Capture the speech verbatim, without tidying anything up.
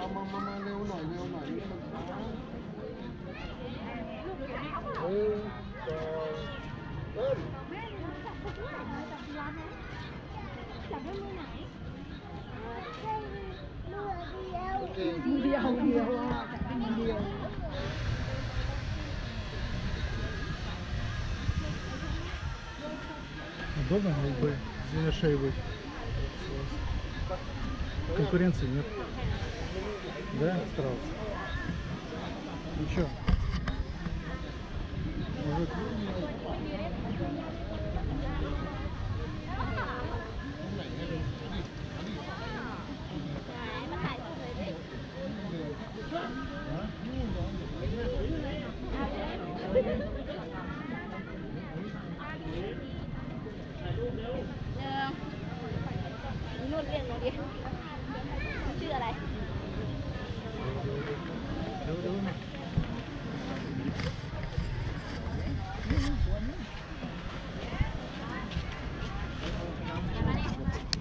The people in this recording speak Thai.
มามามาเร็วหน่อยเร็วหน่อยนี่มันช้าเออสองเริ่มจับได้มือไหนโอเคมือเดียวเดียวอ่ะจับได้มือเดียว Удобно на ЛБ, где на шее быть? Конкуренции нет. Да, старался? Ничего. Мужик. นุ่นเรียกหนูดิชื่ออะไร